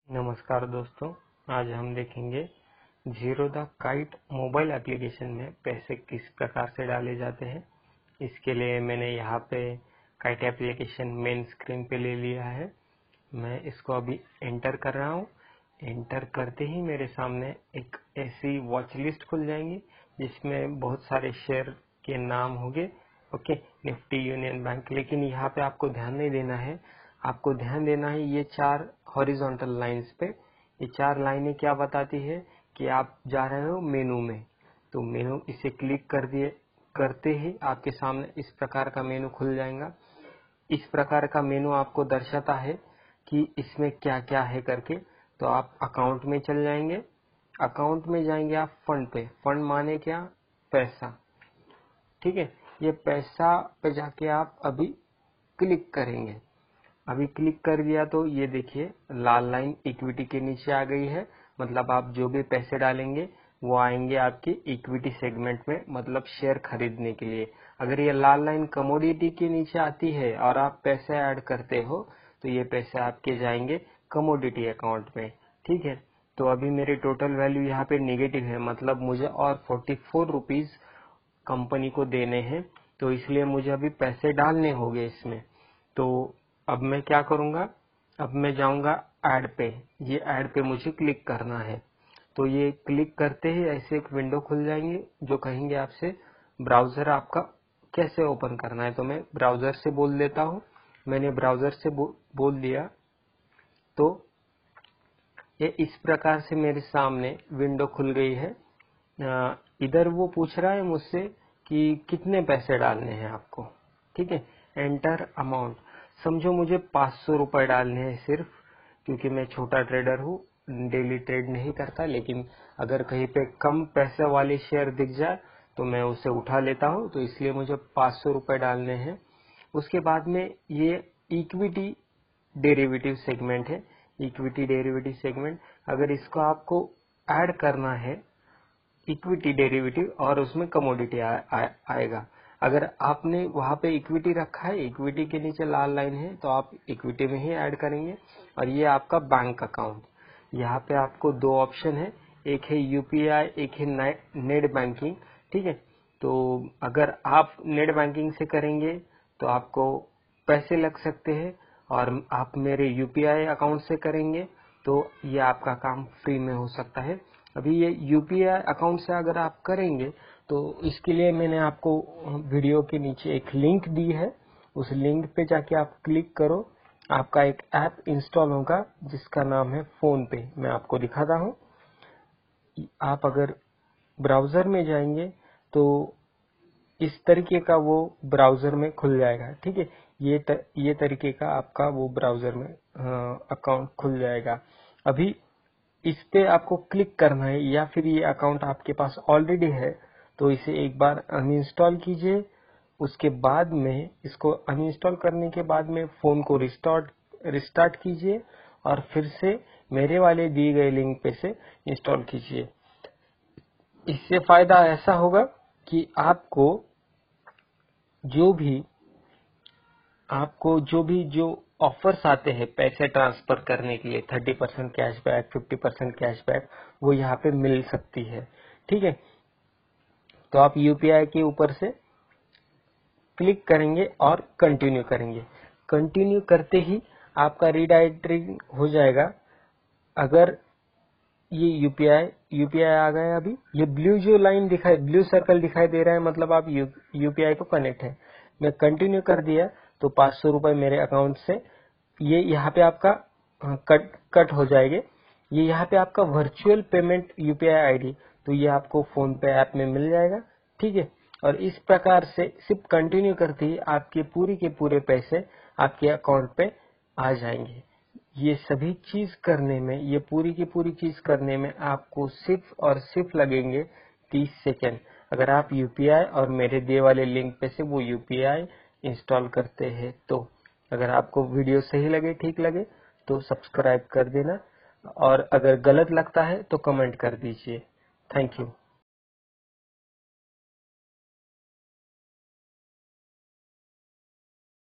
नमस्कार दोस्तों, आज हम देखेंगे Zerodha Kite mobile application में पैसे किस प्रकार से डाले जाते हैं। इसके लिए मैंने यहाँ पे काइट एप्लीकेशन मेन स्क्रीन पे ले लिया है। मैं इसको अभी एंटर कर रहा हूँ। एंटर करते ही मेरे सामने एक ऐसी वॉच लिस्ट खुल जाएंगी जिसमें बहुत सारे शेयर के नाम होंगे। Okay, Nifty, Union Bank. लेकिन यहाँ पे आपको ध्यान नहीं देना है, आपको ध्यान देना है ये चार हॉरिजॉन्टल लाइंस पे। ये चार लाइनें क्या बताती है कि आप जा रहे हो मेनू में। तो मेनू इसे क्लिक कर दिए करते ही आपके सामने इस प्रकार का मेनू खुल जाएगा। इस प्रकार का मेनू आपको दर्शाता है कि इसमें क्या क्या है करके। तो आप अकाउंट में चल जाएंगे। अकाउंट में जाएंगे आप फंड पे। फंड माने क्या? पैसा। ठीक है, ये पैसा पे जाके आप अभी क्लिक करेंगे। अभी क्लिक कर दिया तो ये देखिए लाल लाइन इक्विटी के नीचे आ गई है। मतलब आप जो भी पैसे डालेंगे वो आएंगे आपके इक्विटी सेगमेंट में, मतलब शेयर खरीदने के लिए। अगर ये लाल लाइन कमोडिटी के नीचे आती है और आप पैसे ऐड करते हो तो ये पैसे आपके जाएंगे कमोडिटी अकाउंट में। ठीक है, तो अभी मेरी टोटल वैल्यू यहाँ पे नेगेटिव है, मतलब मुझे और 44 रुपीज कंपनी को देने हैं। तो इसलिए मुझे अभी पैसे डालने होंगे इसमें। तो अब मैं क्या करूंगा, अब मैं जाऊंगा ऐड पे। ये ऐड पे मुझे क्लिक करना है। तो ये क्लिक करते ही ऐसे एक विंडो खुल जाएंगे जो कहेंगे आपसे ब्राउजर आपका कैसे ओपन करना है। तो मैं ब्राउजर से बोल देता हूँ। मैंने ब्राउजर से बोल दिया तो ये इस प्रकार से मेरे सामने विंडो खुल गई है। इधर वो पूछ रहा है मुझसे कि कितने पैसे डालने हैं आपको। ठीक है, एंटर अमाउंट। समझो मुझे 500 रुपए डालने हैं सिर्फ, क्योंकि मैं छोटा ट्रेडर हूँ, डेली ट्रेड नहीं करता। लेकिन अगर कहीं पे कम पैसे वाले शेयर दिख जाए तो मैं उसे उठा लेता हूँ। तो इसलिए मुझे 500 रुपए डालने हैं। उसके बाद में ये इक्विटी डेरिवेटिव सेगमेंट है। इक्विटी डेरिवेटिव सेगमेंट, अगर इसको आपको ऐड करना है इक्विटी डेरिवेटिव और उसमें कमोडिटी आएगा। अगर आपने वहां पे इक्विटी रखा है, इक्विटी के नीचे लाल लाइन है, तो आप इक्विटी में ही ऐड करेंगे। और ये आपका बैंक अकाउंट। यहाँ पे आपको दो ऑप्शन है, एक है यूपीआई, एक है नेट बैंकिंग। ठीक है, तो अगर आप नेट बैंकिंग से करेंगे तो आपको पैसे लग सकते हैं, और आप मेरे यूपीआई अकाउंट से करेंगे तो ये आपका काम फ्री में हो सकता है। अभी ये यूपीआई अकाउंट से अगर आप करेंगे तो इसके लिए मैंने आपको वीडियो के नीचे एक लिंक दी है। उस लिंक पे जाके आप क्लिक करो, आपका एक ऐप इंस्टॉल होगा जिसका नाम है फोन पे। मैं आपको दिखाता हूँ। आप अगर ब्राउजर में जाएंगे तो इस तरीके का वो ब्राउजर में खुल जाएगा। ठीक है, ये तरीके का आपका वो ब्राउजर में अकाउंट खुल जाएगा। अभी इस पे आपको क्लिक करना है, या फिर ये अकाउंट आपके पास ऑलरेडी है तो इसे एक बार अनइंस्टॉल कीजिए। उसके बाद में इसको अनइंस्टॉल करने के बाद में फोन को रिस्टार्ट कीजिए और फिर से मेरे वाले दिए गए लिंक पे से इंस्टॉल कीजिए। इससे फायदा ऐसा होगा कि जो ऑफर्स आते हैं पैसे ट्रांसफर करने के लिए, 30% कैशबैक, 50% कैशबैक, वो यहाँ पे मिल सकती है। ठीक है, तो आप यूपीआई के ऊपर से क्लिक करेंगे और कंटिन्यू करेंगे। कंटिन्यू करते ही आपका रीडायरेक्टिंग हो जाएगा। अगर ये यूपीआई आ गया, अभी ये ब्लू सर्कल दिखाई दे रहा है, मतलब आप यूपीआई को कनेक्ट है। मैं कंटिन्यू कर दिया तो 500 रुपए मेरे अकाउंट से ये यहाँ पे आपका कट हो जाएंगे। ये यहाँ पे आपका वर्चुअल पेमेंट यूपीआई आईडी, तो ये आपको फोन पे ऐप में मिल जाएगा। ठीक है, और इस प्रकार से सिर्फ कंटिन्यू करते ही आपके पूरी के पूरे पैसे आपके अकाउंट पे आ जाएंगे। ये सभी चीज करने में, ये पूरी की पूरी चीज करने में आपको सिर्फ और सिर्फ लगेंगे 30 सेकेंड। अगर आप यूपीआई और मेरे दिए वाले लिंक पे से वो यूपीआई इंस्टॉल करते हैं तो। अगर आपको वीडियो सही लगे, ठीक लगे तो सब्सक्राइब कर देना, और अगर गलत लगता है तो कमेंट कर दीजिए। Thank you.